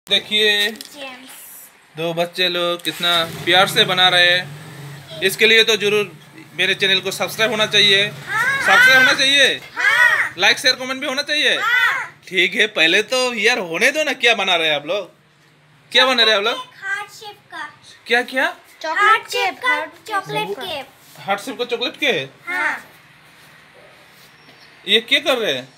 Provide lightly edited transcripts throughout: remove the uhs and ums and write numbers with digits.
देखिए दो बच्चे लोग कितना प्यार से बना रहे हैं। इसके लिए तो जरूर मेरे चैनल को सब्सक्राइब होना चाहिए। सब्सक्राइब होना चाहिए। लाइक शेयर कमेंट भी होना चाहिए। ठीक है, पहले तो यार होने दो ना। क्या बना रहे हैं आप लोग? क्या बना रहे हैं आप लोग? हार्ट शेप का। क्या क्या? चॉकलेट शेप का। Chocolate cake. हार्ट शेप का चॉकलेट केक। हाँ। ये क्या कर रहे हैं?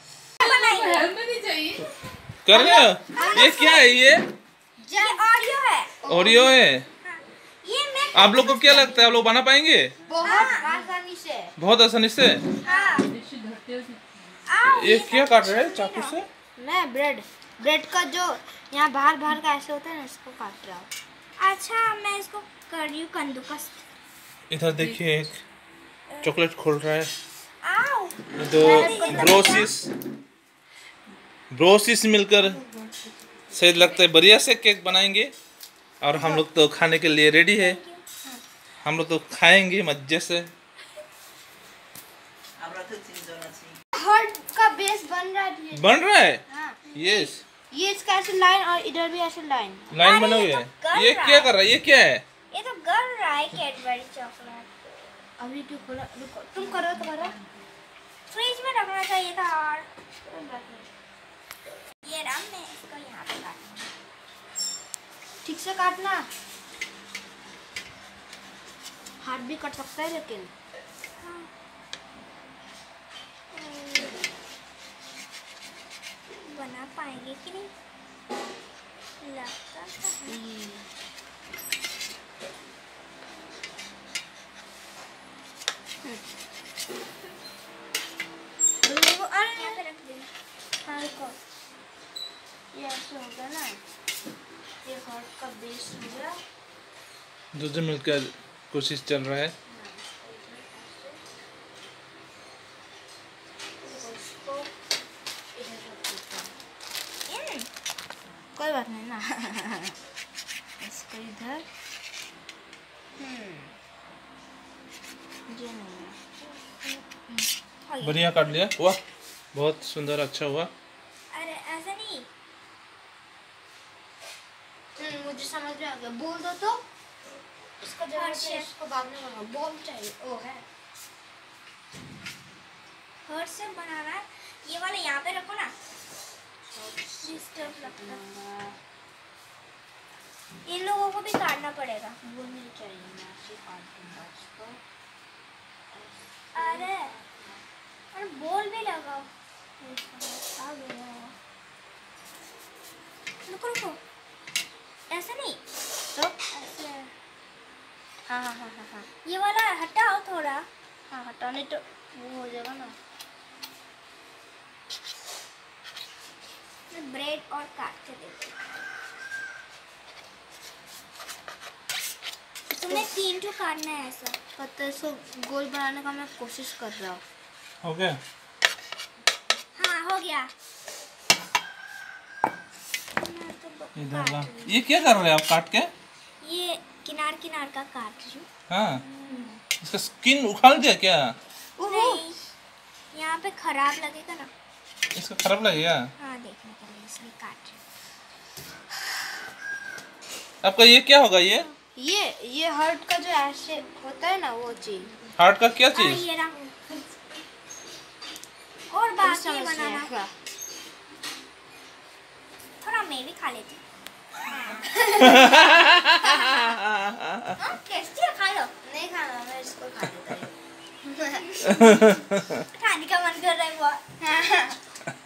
कर रहे हो? ये क्या है? ये ओरियो है। ओरियो है। ये मैं आप लोग को क्या लगता है आप लोग बना पाएंगे? बहुत आसानी से। बहुत आसानी से। हाँ। ये क्या काट रहे हैं चाकू से? मैं ब्रेड का जो यहाँ बाहर का ऐसे होता है ना, इसको काट रहा हूँ। अच्छा, मैं इसको कर रही हूँ कद्दूकस। इधर देखिए एक चॉकलेट खोल रहा है। आओ। तो ब्रोसिस मिलकर शायद लगता है बढ़िया से केक बनाएंगे और हम लोग तो खाने के लिए रेडी है। हम लोग तो खाएंगे मजे से। हार्ट का बेस बन रहा है। बन रहा है। हाँ। यस। ये इसका ऐसे लाइन और इधर भी ऐसे लाइन बना हुआ है। ये क्या कर रहा है? ये क्या है? ये तो गल रहा है कैडबरी चॉकलेट। अभी क्यों खोला? रुको, तुम करो तो करो। फ्रिज में रखना चाहिए था। और ये रहा, मैं इसको यहाँ पे काटूंगी। ठीक से काटना। हाथ भी कट सकता है लेकिन। बना पाएंगे कि नहीं? लगता तो है। यहाँ पे रख देना। हाँ, रुको। ये ऐसे हो गया ना, ये हार्ट का बेस हो गया। दूसरे मिलकर कोशिश चल रहा है। कोई बात नहीं ना। इसको इधर ये नहीं है। बढ़िया काट लिया। वाह, बहुत सुंदर, अच्छा हुआ। अरे ऐसा नहीं। मुझे समझ में आ गया। बोल दो तो इसका जवाब है। इसको बाद में बनाओ। बोल चाहिए। ओ है हर्ट से बनाना है। ये वाला यहाँ पे रखो ना। डिस्टर्ब लगता है। इन लोगों को भी काटना पड़ेगा। बोल नहीं चाहिए। मैं ऐसे काट दूंगा इसको। अरे बोल भी लगाओ। आ गया। रुको। ऐसा नहीं तो ऐसे। हाँ। ये वाला हटाओ थोड़ा। हाँ, हटाने तो वो हो जाएगा ना। ब्रेड और काट के दे दो। तुम्हें 3 ठो काटना है ऐसा। पता है, इसको गोल बनाने का मैं कोशिश कर रहा हूँ। हो गया? हाँ, हो गया। इधर ला। ये क्या कर रहे हैं आप काट के? ये किनार का काट रही हूँ। हाँ, इसका स्किन उखाड़ दिया क्या? नहीं, यहाँ पे खराब लगेगा ना। इसका खराब लगेगा? हाँ, देखने के लिए इसलिए काट रही आपका ये क्या होगा? ये हार्ट का जो ऐसे होता है ना, वो चीज। हार्ट का क्या हूँ। चीज? ये रहा। और बाकी बनाना। थोड़ा मैं भी खा लेती। टेस्टी है, खा लो। नहीं खाना, मैं इसको खा लेता हूँ। खाने का मन कर रहा है बहुत।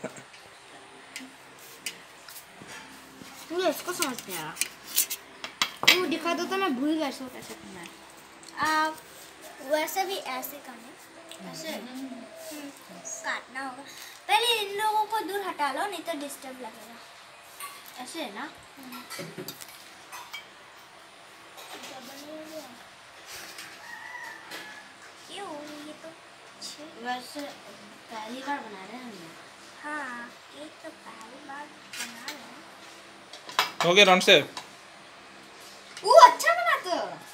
मुझे इसको समझ नहीं आ रहा। वो दिखा दो तो मैं भूल गया इसको कैसे करना है। आप वैसे भी ऐसे करना। ऐसे काटना होगा। पहले इन लोगों को दूर हटा लो, नहीं तो डिस्टर्ब लगेगा। ऐसे है ना। क्यों? ये तो वैसे पहली बार बना रहे हैं हम लोग। हाँ, केक तो पहली बार बना रहे हैं। हो गया राउंड से? वो अच्छा बना तो।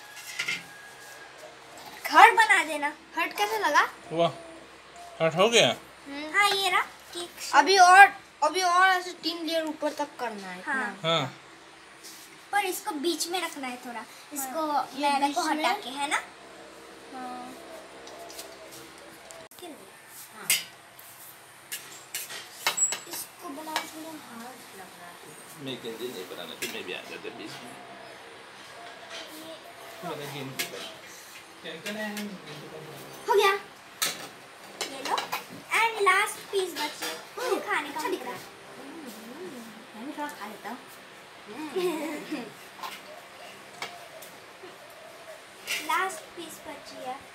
हार्ट बना देना। हार्ट कैसे लगा? वाह, हार्ट हो गया। हाँ, ये रहा केक। अभी और ऐसे 3 लेयर ऊपर तक करना है। हाँ। हाँ, पर इसको बीच में रखना है थोड़ा, इसको मैदा को हटा के, है ना? इसको बनाना थोड़ा हार्ड लग रहा है। मैं कहती नहीं बनाना, फिर मैं भी आ जाते बीच में। हो गया, ये लो। एंड लास्ट पीस बचे, मुझे खाने का दिख रहा है। मैं भी थोड़ा खा लेता हूँ। लास्ट पीस बची है।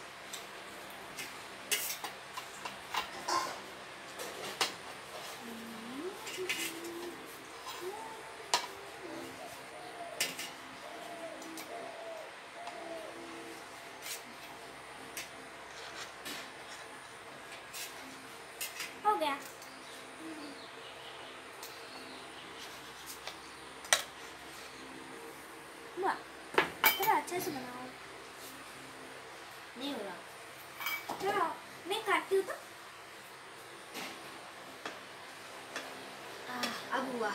हो गया। वाह, थोड़ा अच्छे से बनाओ। नहीं हो रहा। थोड़ा मैं काटती हूँ तो। अब हुआ।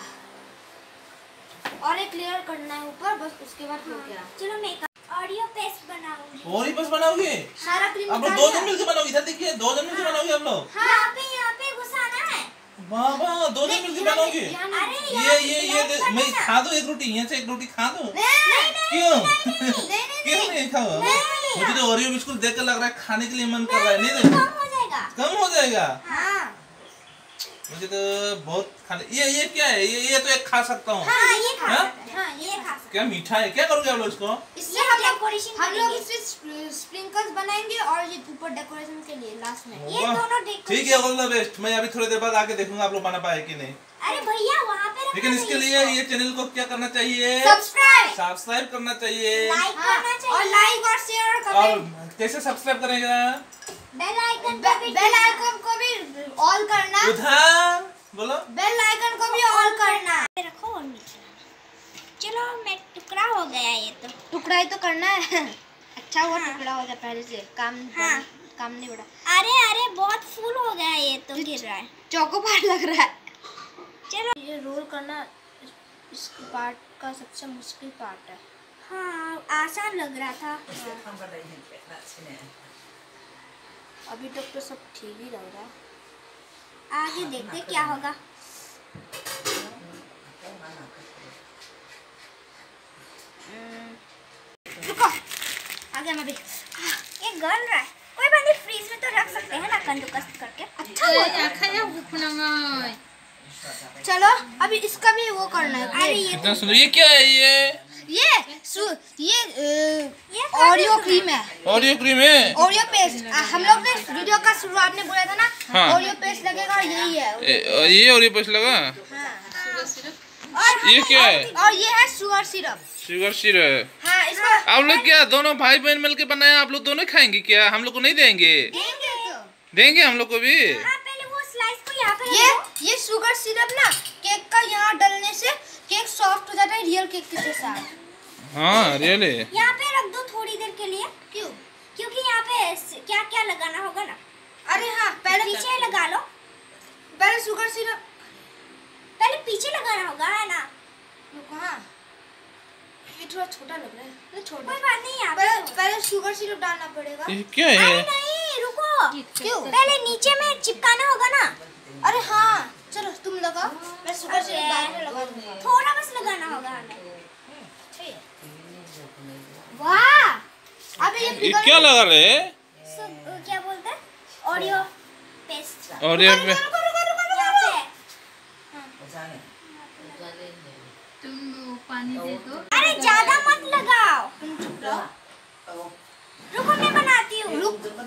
और एक लेयर करना है ऊपर, बस उसके बाद हो गया। चलो मैं ऑडियो पेस्ट बनाऊंगी। ऑडियो पेस्ट बनाओगे? सारा क्रीम आप लोग 2 जन मिलकर बनाओगे? इधर देखिए, 2 जन मिलकर बनाओगे आप लोग? यहाँ पे घुसाना है। बाबा 2 जन मिलकर बनाओगे? अरे ये मैं खा दूं एक रोटी, यहाँ से एक रोटी खा दूं? क्यों? क्यों नहीं खाओ? मुझे तो ओरियो बिस्कुट देखकर लग रहा है खाने के लिए मन कर रहा है। नहीं कम हो जाएगा। कम हो जाएगा? हाँ। मुझे तो बहुत खाने। ये क्या है? ये तो एक खा सकता हूँ। हाँ, ये खा हाँ? सकते हैं। हाँ, ये खा सकते क्या मीठा है? क्या करोगे आप लोग इसको? इससे हम लोग इससे स्प्रिंकल्स बनाएंगे और ये ऊपर डेकोरेशन के लिए लास्ट में। ये दोनों डेकोरेशन। ठीक है, ऑल द बेस्ट। मैं अभी थोड़ी देर बाद आके देखूंगा आप लोग बना पाए कि नहीं। अरे भैया वहाँ पे लेकिन इसके लिए ये चैनल को क्या करना चाहिए? सब्सक्राइब करना चाहिए, लाइक करना चाहिए और लाइक और शेयर और कमेंट। कैसे सब्सक्राइब करेगा? बेल आइकन को भी ऑल करना। उधर बोलो, बेल आइकन को भी ऑल करना। रखो और नीचे। चलो मैं टुकड़ा हो गया ये तो। टुकड़ा ही तो करना है। अच्छा हुआ टुकड़ा हो गया पहले से। काम नहीं बढ़ा। अरे बहुत फूल हो गया ये तो, गिर रहा है। चौकोबार लग रहा है। चलो ये रोल करना इस पार्ट का सबसे मुश्किल पार्ट है। हाँ, आसान लग रहा था। अभी तक तो सब ठीक ही लग रहा है। आगे देखते क्या होगा। रुको, आगे मैं भी। ये गल रहा है। कोई बात नहीं, फ्रीज में तो रख सकते हैं ना कद्दूकस करके। अच्छा चलो अभी इसका भी वो करना है। अरे ये क्या है? ये ओरियो क्रीम है। ओरियो क्रीम है? Oreo paste. हम लोग ने वीडियो का शुरुआत में बोला था ना। हाँ। ओरियो पेस्ट लगेगा और यही है। ये ओरियो पेस्ट लगा? और ये क्या है? और ये है शुगर सिरप। Sugar syrup. हाँ, इसका आप लोग क्या दोनों भाई बहन मिलकर बनाया? आप लोग दोनों खाएंगे क्या? हम लोग को नहीं देंगे? देंगे हम लोग को भी। हाँ, पहले वो स्लाइस को यहाँ पे ये शुगर सिरप ना केक का यहाँ डालने से केक सॉफ्ट हो जाता है रियल केक के साथ। हाँ रियली। यहाँ पे रख दो थोड़ी देर के लिए। क्यों? क्योंकि यहाँ पे क्या क्या लगाना होगा ना। अरे हाँ, पहले पीछे लगा लो। पहले शुगर सिरप पहले पीछे लगाना होगा, है ना? हाँ, ये थोड़ा छोटा लग रहा है। नहीं छोटा। कोई बात नहीं, यहाँ पे पहले शुगर सिरप डालना पड़ेगा। ये क्या है? अरे नहीं, रुको। क्यों? पहले नीचे में चिपकाना होगा ना। अरे हाँ, चलो तुम लगाओ, मैं शुगर सिरप बाद में लगा दूंगा। थोड़ा बस लगाना होगा हमें। वाह, अबे ये क्या लगा रहे? क्या बोलते हैं? Oreo paste. और ये यहाँ पे तुम पानी दे दो। अरे ज्यादा मत लगाओ। रुको मैं बनाती हूँ।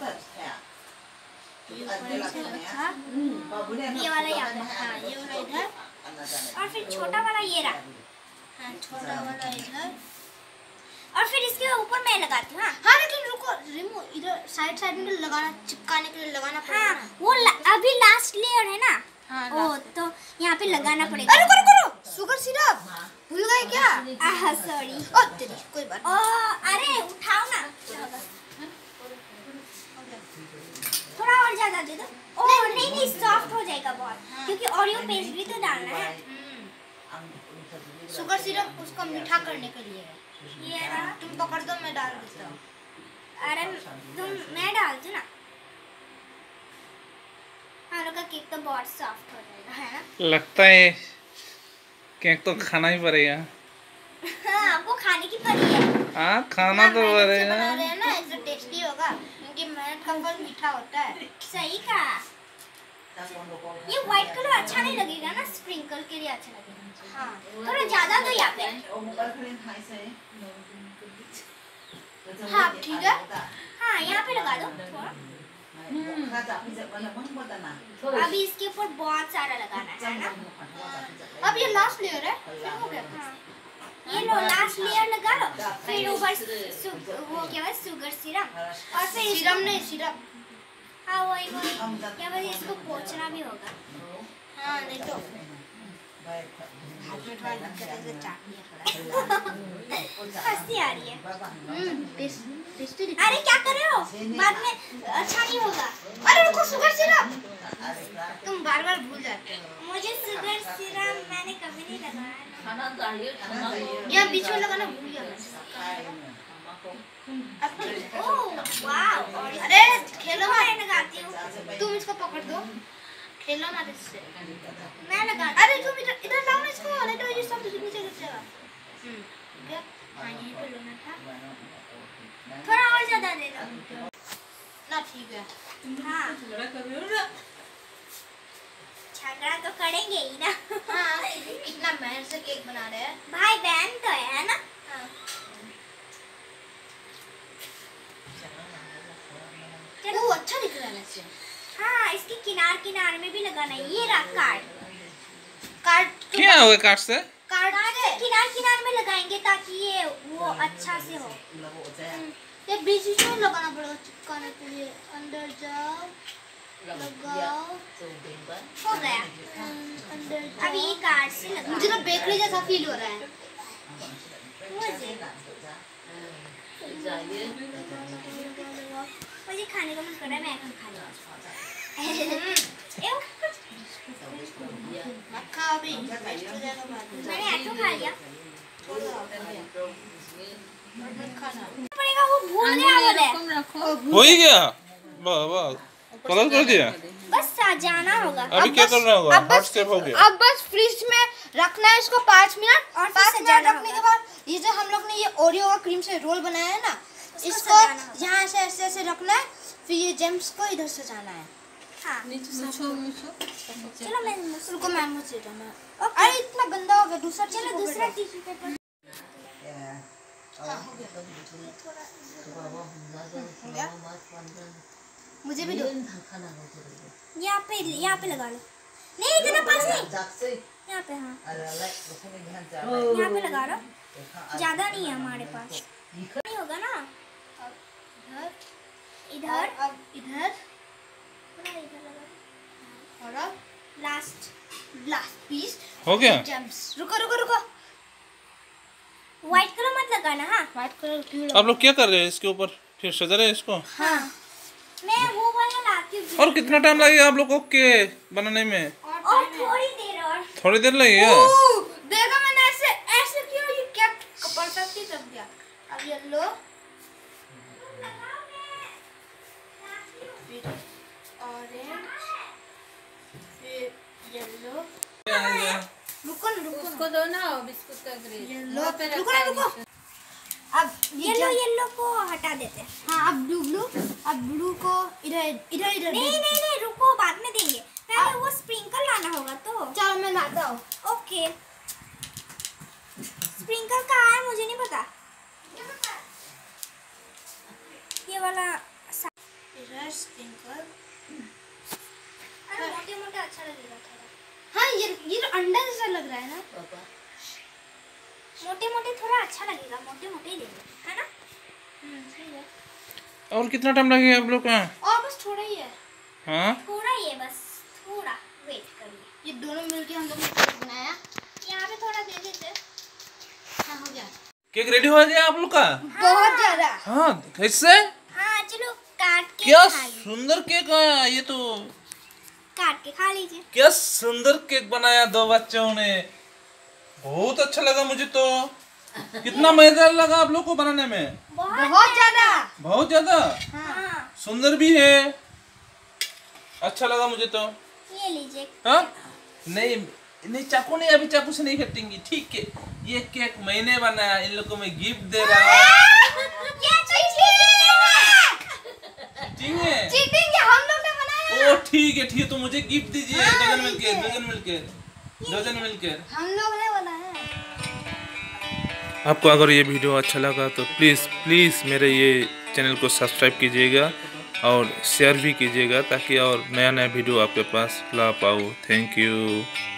ये वाला यहाँ पे। हाँ, ये वाला इधर। और फिर छोटा वाला ये रहा। हाँ, छोटा वाला इधर। और फिर इसके ऊपर मैं लगाती हूँ। हाँ हाँ, लेकिन रुको, रिमो इधर साइड में लगाना, चिपकाने के लिए लगाना पड़ेगा। हाँ, वो अभी लास्ट लेयर है ना। हाँ, ओ तो यहाँ पे लगाना पड़ेगा। अरे रुको, शुगर सिरप भूल गए क्या? सॉरी। ओ तेरी कोई बात। अरे उठाओ ना। थोड़ा और ज्यादा दे दो। नहीं, सॉफ्ट हो जाएगा बहुत। क्योंकि ओरियो पेस्ट भी तो डालना है। शुगर सिरप उसको मीठा करने के लिए है। ये रहा। तुम पकड़ दो, मैं डाल देता हूँ। अरे मैं डाल दूँ ना। हम लोग का केक तो बहुत सॉफ्ट हो जाएगा, है ना? लगता है केक तो खाना ही पड़ेगा। हाँ, आपको खाने की पड़ी है। हाँ, खाना तो बना पड़ेगा। रहे हैं ना, इससे टेस्टी होगा क्योंकि मेहनत का फल मीठा होता है। सही कहा। ये व्हाइट कलर अच्छा नहीं लगेगा ना, स्प्रिंकल के लिए अच्छा लगेगा। हाँ, थोड़ा ज्यादा तो यहाँ पे। हाँ ठीक है। हाँ, यहाँ पे लगा दो थोड़ा। अभी इसके ऊपर बहुत सारा लगाना है ना? अब ये लास्ट लेयर है, फिर हो गया। हाँ। ये लो, लास्ट लेयर लगा लो। फिर ऊपर वो क्या है, शुगर सिरप, और फिर सिरप नहीं, सिरप। हाँ वही क्या बोलते, इसको पोंछना भी होगा। हाँ नहीं तो हाथ में थोड़ा दिक्कत है, इसलिए चाट लिया थोड़ा। हंसी आ रही है। टेस्टी। अरे क्या कर रहे हो, बाद में अच्छा नहीं होगा। अरे रुको, शुगर सिरप तुम बार बार भूल जाते हो। मुझे शुगर सिरप मैंने कभी नहीं लगाया। यहाँ बीच में लगाना भूल गया। ओह वाह। अरे खेलो मैं मत, लगाती हूँ। तुम इसको पकड़ दो, खेलो मत इससे। मैं लगा। अरे तुम इधर इधर लाओ ना इसको, नहीं तो ये सब नीचे गिर जाएगा। क्या? हाँ, यहीं पे लेना था। थोड़ा और ज्यादा दे दो ना, ठीक है। हाँ, झगड़ा तो करेंगे ही ना। हाँ, कितना मेहनत से केक बना रहे हैं। भाई बहन तो है ना? हाँ। चलो। वो अच्छा दिख रहा है वैसे। हाँ, इसके किनार किनार में भी लगाना है। ये रहा कार्ड। कार्ड क्या हुआ कार्ड से? कार्ड से किनार किनार में लगाएंगे ताकि ये वो अच्छा से हो। ये बीच बीच में लगाना पड़ेगा चिपकाने के लिए। अंदर जाओ, लगाओ, हो गया। अंदर अब ये कार्ड से लगा। मुझे ना बेकरी जैसा फील हो रहा है। मुझे खाने का मन कर रहा है, मैं खा लूँ। मक्खा अभी वेस्ट हो जाएगा बाद में। मैंने ऐठो खा लिया। खाना पड़ेगा, वो भूल गया बोले। हो ही गया। वाह वाह, कलर कर दिया। बस सजाना होगा। अभी क्या करना होगा? अब हॉट स्टेप हो गया। अब बस फ्रिज में रखना है इसको 5 मिनट। और 5 फिर मिनट सजाना रखने होगा। के बाद ये जो हम लोग ने ये ओरियो का क्रीम से रोल बनाया है ना, इसको सजाना होगा। यहाँ से ऐसे ऐसे रखना है। फिर ये जेम्स को इधर सजाना है। हाँ, चलो मैं रुको, मैं मुझसे जाना। अरे इतना गंदा हो गया, दूसरा चलो दूसरा टिश्यू पेपर। मुझे भी दो। यहाँ पे लगा लो। नहीं, इतना पास नहीं। यहाँ पे, हाँ यहाँ पे लगा लो। ज्यादा नहीं है हमारे पास, नहीं होगा ना। इधर अब इधर पूरा इधर लगा दो। और अब लास्ट पीस हो गया। जेम्स। रुको रुको रुको, व्हाइट कलर मत लगाना। हाँ व्हाइट कलर क्यों आप लोग क्या कर रहे हैं? इसके ऊपर फिर सजा रहे हैं इसको? हाँ, मैं वो वाला लाती हूँ। और कितना टाइम लगेगा आप लोग को केक बनाने में? और थोड़ी देर और। थोड़ी देर लगेगा। देखा मैंने ऐसे ऐसे किया, ये क्या परफेक्टली चल गया। अब येलो, ऑरेंज, फिर येलो। रुको ना, रुको उसको दो ना बिस्कुट का ग्रेड। येलो, रुको ना, रुको। अब येलो को हटा देते हैं। हाँ, अब ब्लू अब ब्लू को इधर इधर इधर। नहीं, रुको, बाद में देंगे। पहले वो स्प्रिंकल लाना होगा तो। चलो मैं लाता हूँ। ओके, स्प्रिंकल कहाँ है मुझे नहीं पता। ये वाला इधर स्प्रिंकल। अरे मोटे मोटे अच्छा लगेगा थोड़ा। हाँ, ये तो अंडा जैसा लग रहा है ना। मोटे मोटे थोड़ा अच्छा लगेगा, मोटे मोटे ही देंगे, है ना? सही है। और कितना टाइम लगेगा आप लोग का? और बस थोड़ा ही है। हाँ, थोड़ा ही है बस, थोड़ा वेट करिए। ये दोनों मिलके हम लोग ने केक बनाया। यहाँ पे थोड़ा दे देते। हाँ, हो गया। केक रेडी हो गया आप लोग का? बहुत ज्यादा। हाँ, कैसे? हाँ चलो, काट के क्या खा लीजिए। सुंदर केक है ये तो। काट के खा लीजिए। क्या सुंदर केक बनाया दो बच्चों ने। बहुत अच्छा लगा मुझे तो। कितना मजेदार लगा आप लोग को बनाने में? बहुत ज्यादा। बहुत ज्यादा। हाँ। सुंदर भी है, अच्छा लगा मुझे तो। ये लीजिए। हाँ? नहीं नहीं, चाकू नहीं, अभी चाकू से नहीं काटेंगी, ठीक है। ये केक मैंने बनाया, इन लोगों को मैं गिफ्ट दे रहा हूँ। ठीक है, चीटिंग हम लोग ने बनाया। ओ ठीक है ठीक है, तो मुझे गिफ्ट दीजिए। डजन मिलकर हम लोग ने बनाया। आपको अगर ये वीडियो अच्छा लगा तो प्लीज़ मेरे ये चैनल को सब्सक्राइब कीजिएगा और शेयर भी कीजिएगा, ताकि और नया वीडियो आपके पास ला पाऊँ। Thank you.